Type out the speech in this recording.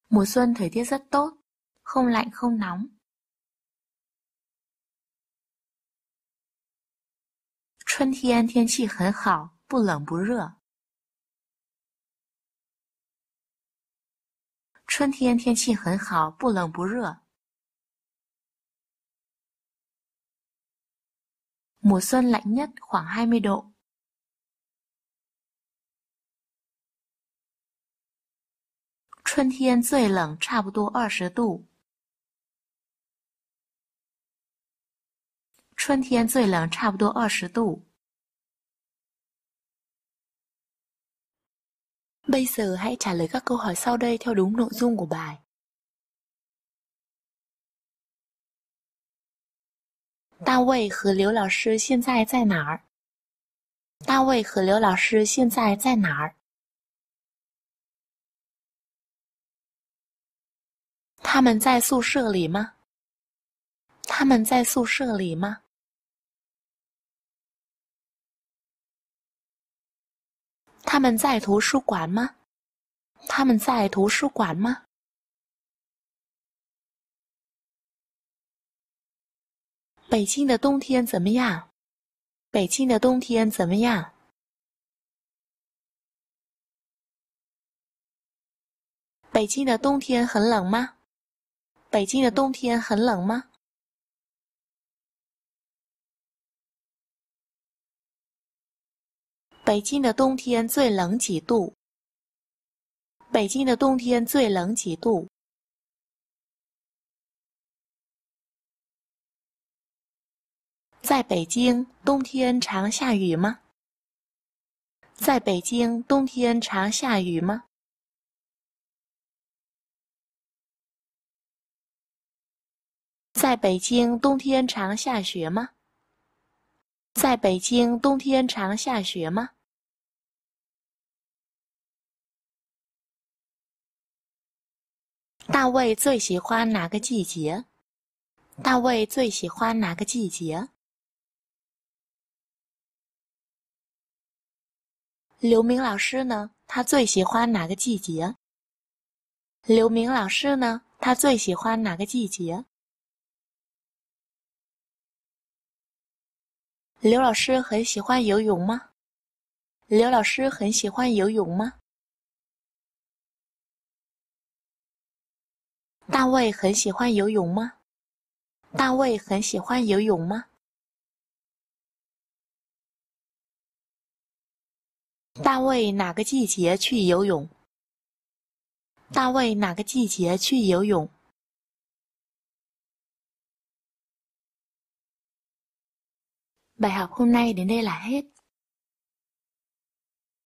Mùa xuân thời tiết rất tốt, không lạnh không nóng. 春天天气很好，不冷不热。春天天气很好，不冷不热。Mùa xuân lạnh nhất khoảng 20 độ. Xuân thiên 最冷差不多20度。春天最冷差不多20度。Bây giờ hãy trả lời các câu hỏi sau đây theo đúng nội dung của bài. 大卫和刘老师现在在哪儿？大卫和刘老师现在在哪儿？他们在宿舍里吗？他们在宿舍里吗？他们在图书馆吗？他们在图书馆吗？北京的冬天怎么样？北京的冬天怎么样？北京的冬天很冷吗？北京的冬天很冷吗？北京的冬天最冷几度？北京的冬天最冷几度？在北京冬天常下雨吗？在北京冬天常下雨吗？在北京冬天常下雪吗？在北京冬天常下雪吗？大卫最喜欢哪个季节？大卫最喜欢哪个季节？刘明老师呢？他最喜欢哪个季节？刘明老师呢？他最喜欢哪个季节？刘老师很喜欢游泳吗？刘老师很喜欢游泳吗？大卫很喜欢游泳吗？大卫很喜欢游泳吗？大卫哪个季节去游泳？大卫哪个季节去游泳？Bài học hôm nay đến đây là hết.